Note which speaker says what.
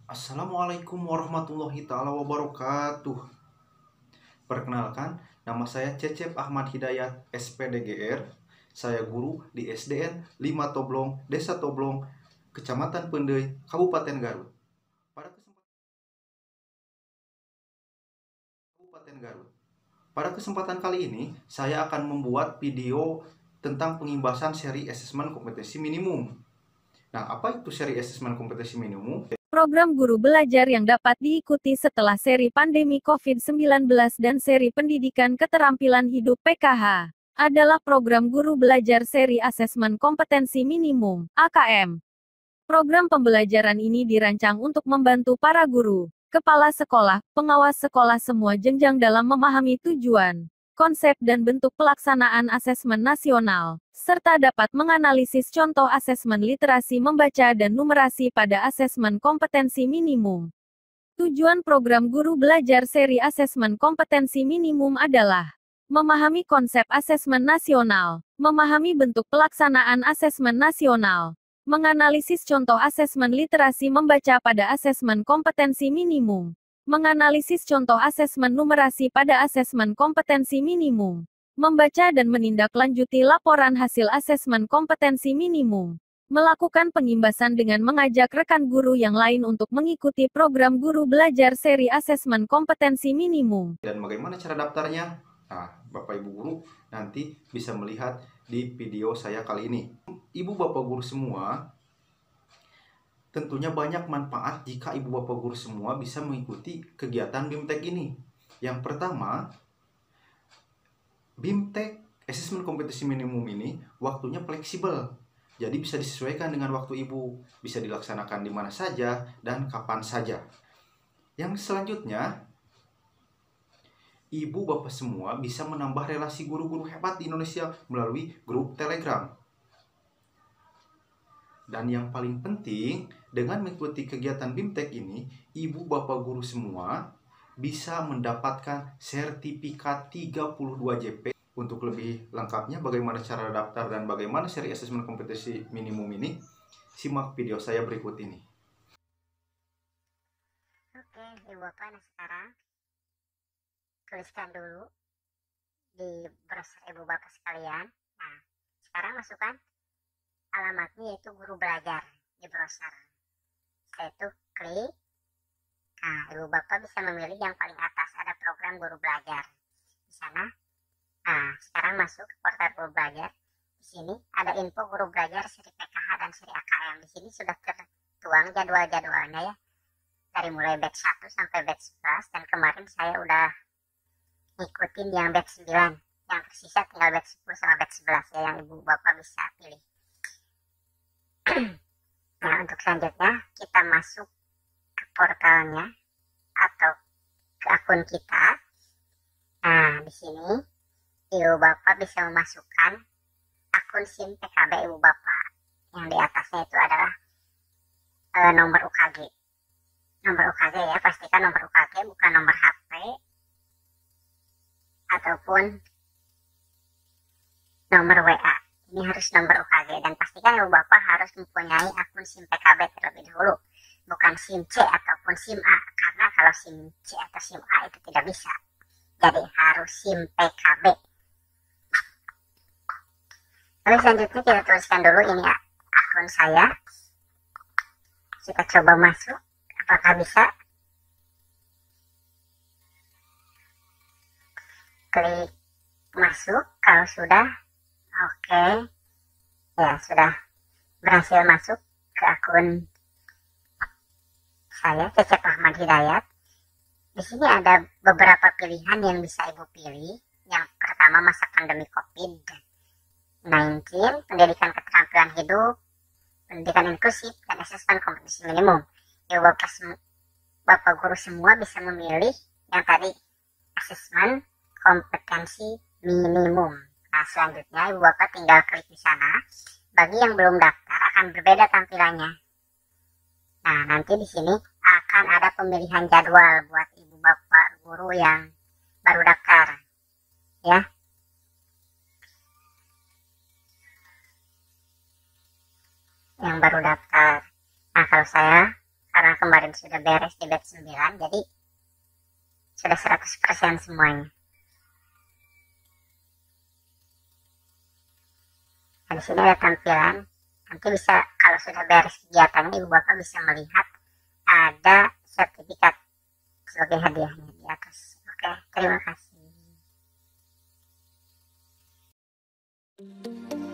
Speaker 1: Assalamualaikum warahmatullahi taala wabarakatuh. Perkenalkan, nama saya Cecep Ahmad Hidayat, SPDGR. Saya guru di SDN 5 Toblong, Desa Toblong, Kecamatan Pendey, Kabupaten Garut. Pada kesempatan kali ini, saya akan membuat video tentang pengimbasan seri asesmen kompetensi minimum. Nah, apa itu seri asesmen kompetensi minimum?
Speaker 2: Program guru belajar yang dapat diikuti setelah seri pandemi COVID-19 dan seri pendidikan keterampilan hidup PKH adalah program guru belajar seri asesmen kompetensi minimum, AKM. Program pembelajaran ini dirancang untuk membantu para guru, kepala sekolah, pengawas sekolah semua jenjang dalam memahami tujuan, konsep dan bentuk pelaksanaan asesmen nasional, serta dapat menganalisis contoh asesmen literasi membaca dan numerasi pada asesmen kompetensi minimum. Tujuan program guru belajar seri asesmen kompetensi minimum adalah memahami konsep asesmen nasional, memahami bentuk pelaksanaan asesmen nasional, menganalisis contoh asesmen literasi membaca pada asesmen kompetensi minimum, menganalisis contoh asesmen numerasi pada asesmen kompetensi minimum, membaca dan menindaklanjuti laporan hasil asesmen kompetensi minimum, melakukan pengimbasan dengan mengajak rekan guru yang lain untuk mengikuti program guru belajar seri asesmen kompetensi minimum.
Speaker 1: Dan bagaimana cara daftarnya? Nah, Bapak Ibu guru nanti bisa melihat di video saya kali ini. Ibu Bapak guru semua, tentunya banyak manfaat jika Ibu Bapak guru semua bisa mengikuti kegiatan BIMTEK ini. Yang pertama, BIMTEK Asesmen Kompetensi Minimum ini waktunya fleksibel. Jadi bisa disesuaikan dengan waktu Ibu, bisa dilaksanakan di mana saja dan kapan saja. Yang selanjutnya, Ibu Bapak semua bisa menambah relasi guru-guru hebat di Indonesia melalui grup Telegram. Dan yang paling penting, dengan mengikuti kegiatan BIMTEK ini, Ibu Bapak guru semua bisa mendapatkan sertifikat 32 JP. Untuk lebih lengkapnya bagaimana cara daftar dan bagaimana seri asesmen kompetensi minimum ini, simak video saya berikut ini.
Speaker 3: Oke, Ibu Bapak, nah sekarang tuliskan dulu di browser Ibu Bapak sekalian. Nah, sekarang masukkan alamatnya yaitu guru belajar di browser. Setelah itu klik. Nah, Ibu Bapak bisa memilih yang paling atas ada program guru belajar. Di sana. Nah, sekarang masuk ke portal guru belajar. Di sini ada info guru belajar seri PKH dan seri AKM. Di sini sudah tertuang jadwal-jadwalnya ya. Dari mulai batch 1 sampai batch 11 dan kemarin saya udah ngikutin yang batch 9. Yang tersisa tinggal batch 10 sama batch 11 ya yang Ibu Bapak bisa pilih. Nah, untuk selanjutnya kita masuk ke portalnya atau ke akun kita. Nah, di sini Ibu Bapak bisa memasukkan akun SIM PKB Ibu Bapak. Yang di atasnya itu adalah nomor UKG. Nomor UKG ya, pastikan nomor UKG bukan nomor HP ataupun nomor WA. Ini harus nomor UKG dan pastikan Ibu Bapak harus mempunyai akun SIM PKB terlebih dahulu, bukan SIM C ataupun SIM A, karena kalau SIM C atau SIM A itu tidak bisa. Jadi harus SIM PKB. Lalu selanjutnya kita tuliskan dulu ini ya, akun saya. Kita coba masuk, apakah bisa? Klik masuk, kalau sudah oke. Ya, sudah berhasil masuk ke akun saya, Cecep Ahmad Hidayat. Di sini ada beberapa pilihan yang bisa Ibu pilih. Yang pertama, masa pandemi COVID-19, pendidikan keterampilan hidup, pendidikan inklusif, dan asesmen kompetensi minimum. Ibu Bapak guru semua bisa memilih yang tadi, asesmen kompetensi minimum. Nah, selanjutnya Ibu Bapak tinggal klik di sana. Bagi yang belum daftar akan berbeda tampilannya. Nah, nanti di sini akan ada pemilihan jadwal buat Ibu Bapak guru yang baru daftar. Ya. Yang baru daftar. Nah, kalau saya, karena kemarin sudah beres di batch 9, jadi sudah 100% semuanya. Nah, di sini ada tampilan. Nanti bisa, kalau sudah beres kegiatannya, ibu bapak bisa melihat ada sertifikat sebagai hadiahnya di atas. Oke, terima kasih.